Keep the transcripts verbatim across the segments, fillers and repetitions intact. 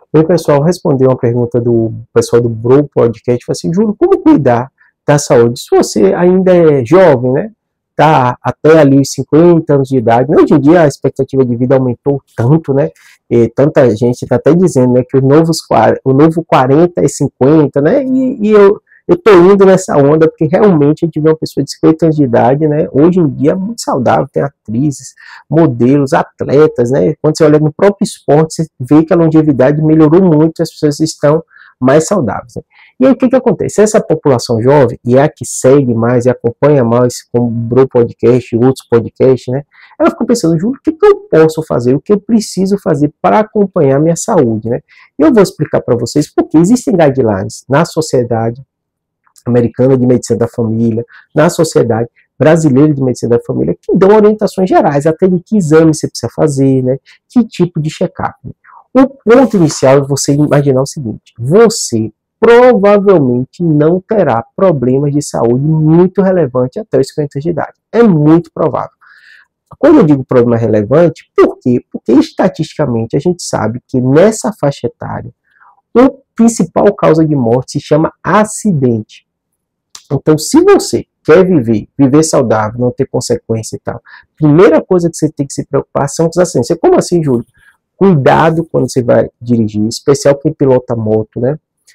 O pessoal respondeu uma pergunta do pessoal do Bro Podcast, falou assim, Júlio, como cuidar da saúde? Se você ainda é jovem, né? Tá até ali os cinquenta anos de idade. Hoje em dia a expectativa de vida aumentou tanto, né? E tanta gente está até dizendo, né, que os novos, o novo quarenta é cinquenta, né? E, e eu eu tô indo nessa onda porque realmente a gente vê uma pessoa de cinquenta anos de idade, né? Hoje em dia muito saudável, tem atrizes, modelos, atletas, né? Quando você olha no próprio esporte, você vê que a longevidade melhorou muito, as pessoas estão mais saudáveis, né? E aí o que que acontece? Essa população jovem, e é a que segue mais e acompanha mais, como o Bro Podcast e outros podcasts, né? Ela fica pensando, Júlio, o que que eu posso fazer? O que eu preciso fazer para acompanhar a minha saúde, né? E eu vou explicar para vocês porque existem guidelines na sociedade americana de medicina da família, na sociedade brasileira de medicina da família, que dão orientações gerais, até de que exame você precisa fazer, né? Que tipo de check-up. O ponto inicial é você imaginar o seguinte, você provavelmente não terá problemas de saúde muito relevantes até os cinquenta anos de idade. É muito provável. Quando eu digo problema relevante, por quê? Porque estatisticamente a gente sabe que nessa faixa etária, a principal causa de morte se chama acidente. Então, se você quer viver, viver saudável, não ter consequência e tal, primeira coisa que você tem que se preocupar são os acidentes. Como assim, Júlio? Cuidado quando você vai dirigir, especial quem pilota moto, né?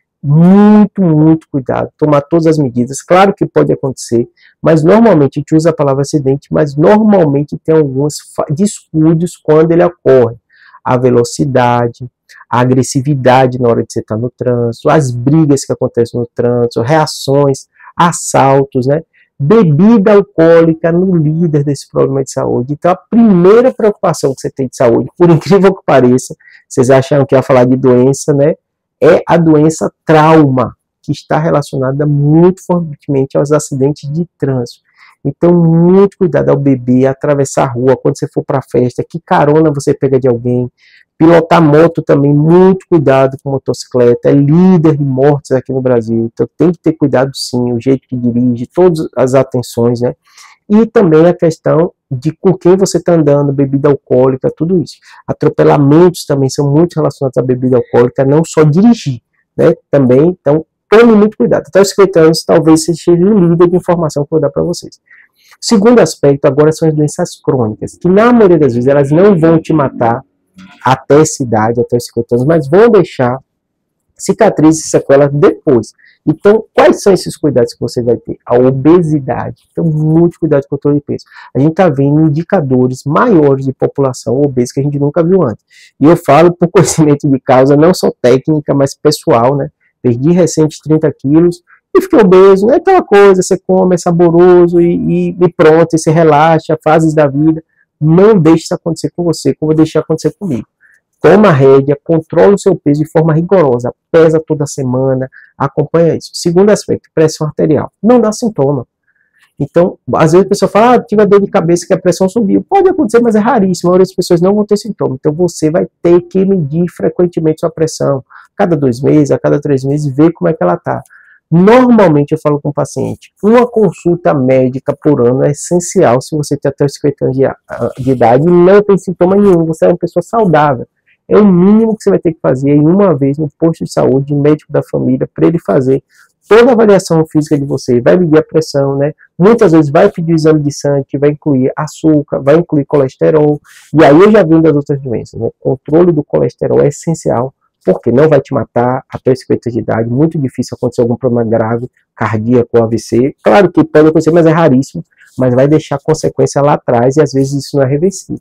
Muito, muito cuidado, tomar todas as medidas. Claro que pode acontecer, mas normalmente a gente usa a palavra acidente, mas normalmente tem alguns descuidos quando ele ocorre. A velocidade, a agressividade na hora de você estar no trânsito, as brigas que acontecem no trânsito, reações, assaltos, né? Bebida alcoólica no líder desse problema de saúde. Então, a primeira preocupação que você tem de saúde, por incrível que pareça, vocês acharam que ia falar de doença, né? É a doença trauma, que está relacionada muito fortemente aos acidentes de trânsito. Então, muito cuidado ao beber, atravessar a rua, quando você for para a festa, que carona você pega de alguém. Pilotar moto também, muito cuidado com motocicleta, é líder de mortes aqui no Brasil, então tem que ter cuidado sim, o jeito que dirige, todas as atenções, né? E também a questão de com quem você está andando, bebida alcoólica, tudo isso. Atropelamentos também são muito relacionados à bebida alcoólica, não só dirigir, né? Também, então, tome muito cuidado. Até os cinquenta anos, talvez seja o líder de informação que eu vou dar para vocês. Segundo aspecto, agora são as doenças crônicas, que na maioria das vezes elas não vão te matar até essa idade, até os cinquenta anos, mas vão deixar cicatrizes e sequelas depois. Então, quais são esses cuidados que você vai ter? A obesidade. Então, muito cuidado com o controle de peso. A gente está vendo indicadores maiores de população obesa que a gente nunca viu antes. E eu falo por conhecimento de causa, não só técnica, mas pessoal, né? Perdi recente trinta quilos e fiquei obeso, não é aquela coisa, você come, é saboroso e, e, e pronto, e você relaxa, fases da vida. Não deixe isso acontecer com você, como eu deixei acontecer comigo. Toma a rédea, controla o seu peso de forma rigorosa, pesa toda semana, acompanha isso. Segundo aspecto, pressão arterial. Não dá sintoma. Então, às vezes a pessoa fala, ah, tive a dor de cabeça que a pressão subiu. Pode acontecer, mas é raríssimo. A maioria das pessoas não vão ter sintoma. Então, você vai ter que medir frequentemente sua pressão. Cada dois meses, a cada três meses, ver como é que ela está. Normalmente, eu falo com o paciente, uma consulta médica por ano é essencial se você tem até os cinquenta anos de, de idade e não tem sintoma nenhum. Você é uma pessoa saudável. É o mínimo que você vai ter que fazer em uma vez no posto de saúde, médico da família, para ele fazer toda a avaliação física de você, vai medir a pressão, né? Muitas vezes vai pedir o exame de sangue, que vai incluir açúcar, vai incluir colesterol, e aí eu já vim das outras doenças, né? O controle do colesterol é essencial, porque não vai te matar até os cinquenta de idade, muito difícil acontecer algum problema grave, cardíaco, A V C, claro que pode acontecer, mas é raríssimo, mas vai deixar consequência lá atrás, e às vezes isso não é reversível.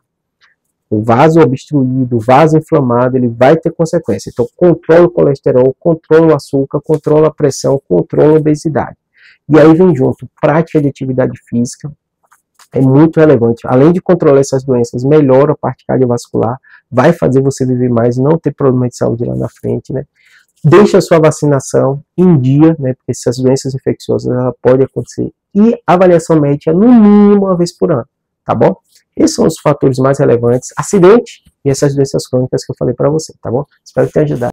O vaso obstruído, o vaso inflamado, ele vai ter consequência. Então, controla o colesterol, controla o açúcar, controla a pressão, controla a obesidade. E aí vem junto, prática de atividade física, é muito relevante. Além de controlar essas doenças, melhora a parte cardiovascular, vai fazer você viver mais, não ter problema de saúde lá na frente, né? Deixa a sua vacinação em dia, né? Porque essas doenças infecciosas, ela pode acontecer. E avaliação médica, no mínimo, uma vez por ano, tá bom? Esses são os fatores mais relevantes, acidente e essas doenças crônicas que eu falei para você, tá bom? Espero que tenha ajudado.